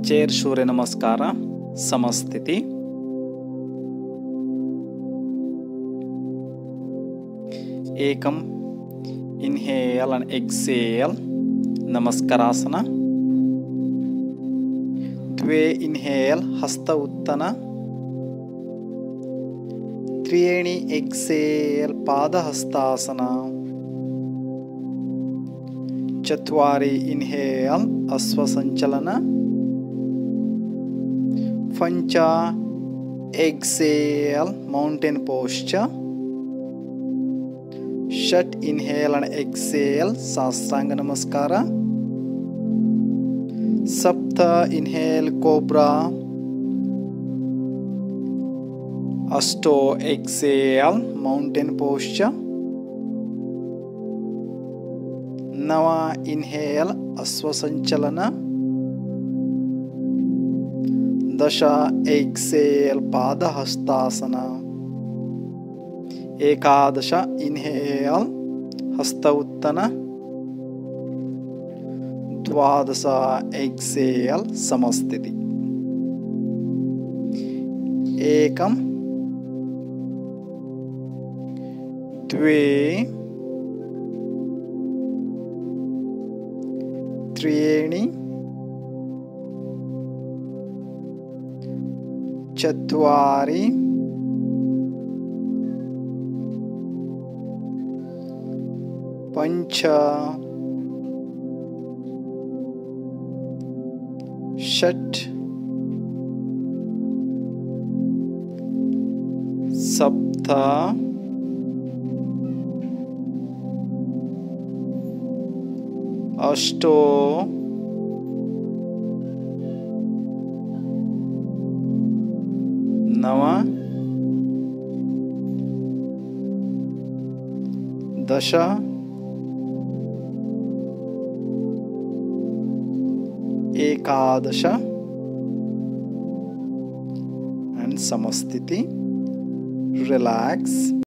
Chair सूर्य नमस्कार समस्थिति। एकम inhale and exhale नमस्कारासन। द्वे inhale हस्त उत्तन। त्रीणि एक्सेल पाद हस्तासन। चत्वारि इनहेल अश्वसंचलन। पंच एक्सेल माउंटेन पोस्चर। षट इनहेल and exhale साष्टांग नमस्कार। सप्त इनहेल कोब्रा। अष्टो एक्सेल माउंटेन पोस्चर। नव इनहेल अश्वसंचलन। दश एक्सेल पाद हस्तासन। एकादश इनहेल हस्त उत्तन। द्वादश एक्सेल समस्थिति। एकम द्वे त्रीणि चत्वारि पंच षट् सप्त अष्टो नव दश एकादश and समस्थिति। रिलैक्स।